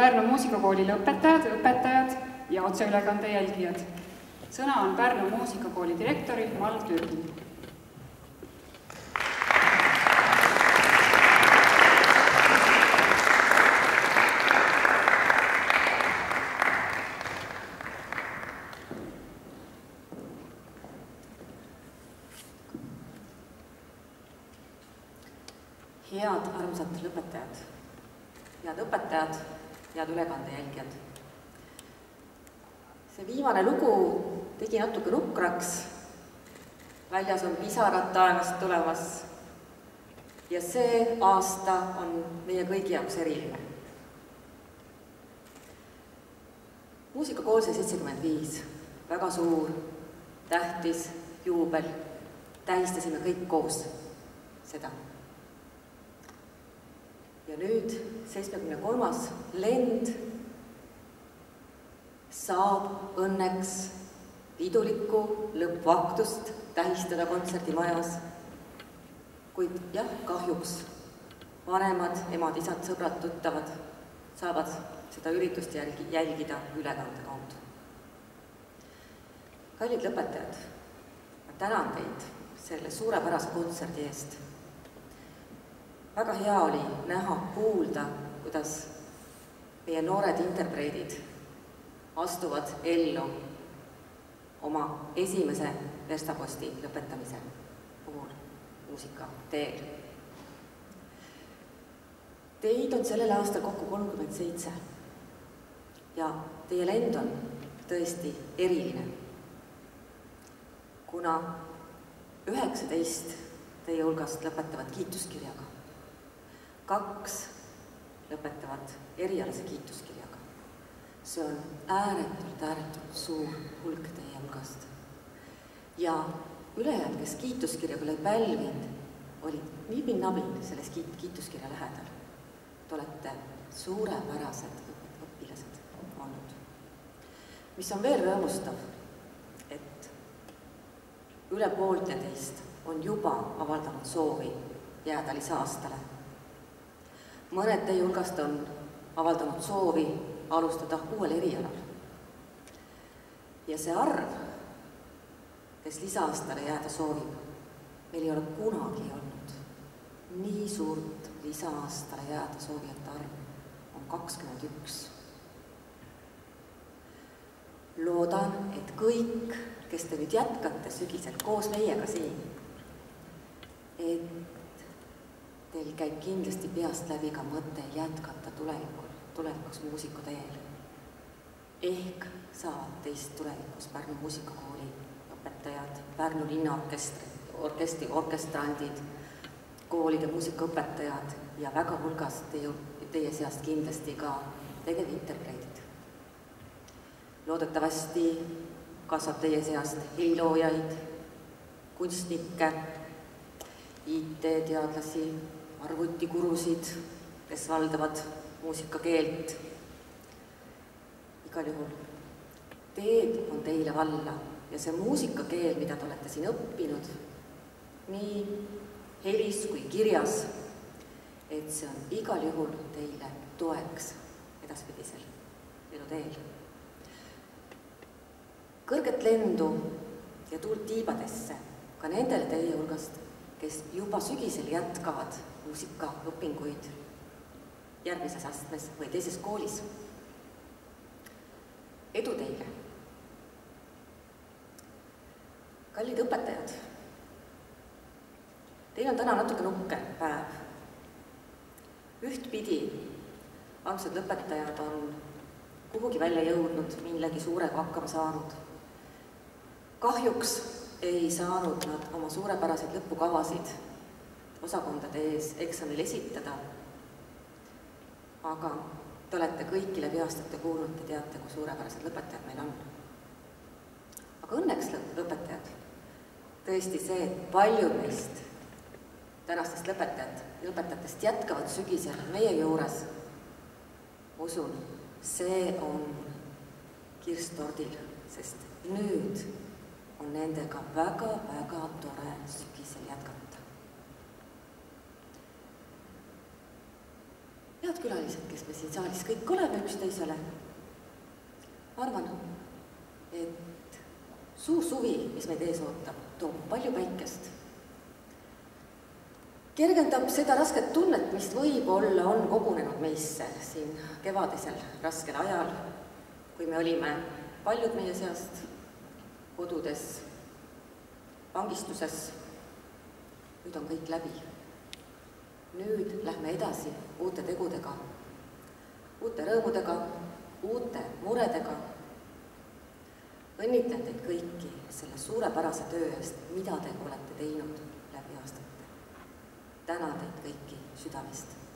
Pärnu muusikakooli lõpetajad, õpetajad ja otseülekande jälgijad. Sõna on Pärnu muusikakooli direktoril Mall Türgil. Head armsad lõpetajad, head õpetajad, head ülekande jälgijad. See viimane lugu tegi natuke nukraks, väljas on pisarad taevast tulemas ja see aasta on meie kõigi jaoks eriline. Muusikakool sai 75, väga suur, tähtis, juubel, tähistasime kõik koos seda. Ja nüüd 73. lend saab õnneks pidulikku lõppvahtust tähistada kontserdimajas, kuid jah, kahjuks vanemad, emad, isad, sõbrad, tuttavad saavad seda üritust jälgida ülekande kaudu. Kallid lõpetajad, ma tänan teid selle suurepärase kontserdi eest. Väga hea oli näha, kuulda, kuidas meie noored interpreedid astuvad ellu oma esimese verstaposti lõpetamise puhul muusika teel. Teid on sellel aastal kokku 37 ja teie lend on tõesti eriline, kuna 19 teie hulgast lõpetavad kiituskirjaga. 2 lõpetavad erialase kiituskirjaga. See on ääretult suur hulk teie hulgast. Ja ülejäänud, kes kiituskirjaga olid pälvinud, olid nibin-nabin selles kiituskirja lähedal. Te olete suurepärased õpilased olnud. Mis on veel rõõmustav, et üle poolte teist on juba avaldanud soovi jääda lisaastale. Mõned teie hulgast on avaldanud soovi alustada uuel erialal. Ja see arv, kes lisaaastale jääda soovib, meil ei ole kunagi olnud nii suurt lisaaastale jääda soovijate arv on 21. Loodan, et kõik, kes te nüüd jätkate sügisel koos meiega siin, et teil käib kindlasti peast läbi ka mõte jätkata tulevikus muusikuteel. Ehk saavad teist tulevikus Pärnu muusikakooli õpetajad, Pärnu linnaorkestri orkestrandid, koolide muusikaõpetajad ja väga hulgas teie seast kindlasti ka tegevinterpreedid. Loodetavasti kasvab teie seast heliloojaid, kunstnikke, IT-teadlasi, arvutikurusid, kes valdavad muusikakeelt. Igal juhul teed on teile valla ja see muusikakeel, mida te olete siin õppinud, nii helis kui kirjas, et see on igal juhul teile toeks edaspidisel eluteel. Kõrget lendu ja tuult tiibadesse ka nendele teie hulgast, kes juba sügisel jätkavad muusikaõpinguid järgmises astmes või teises koolis. Edu teile! Kallid õpetajad, teil on täna natuke nukker päev. Ühtpidi armsad lõpetajad on kuhugi välja jõudnud, millegi suurega hakkama saanud. Kahjuks ei saanud nad oma suurepäraseid lõpukavasid osakondade ees eksamil esitada, aga te olete kõiki läbi aastate kuulnud, te teate, kui suurepärased lõpetajad meil on. Aga õnneks lõpetajad, tõesti see, et paljud neist tänastest lõpetajatest jätkavad sügisel meie juures, usun, see on kirss tordil, sest nüüd on nendega väga tore sügisel jätkata. Ja head külalised, kes me siin saalis kõik oleme üksteisele. Ma arvan, et suur suvi, mis meid ees ootab, toob palju päikest. Kergendab seda rasket tunnet, mis võib-olla on kogunenud meisse siin kevadisel raskel ajal, kui me olime paljud meie seast kodudes, vangistuses. Nüüd on kõik läbi. Nüüd lähme edasi uute tegudega, uute rõõmudega, uute muredega. Õnnitlen teid kõiki selle suurepärase töö eest, mida te olete teinud läbi aastate. Tänan teid kõiki südamest.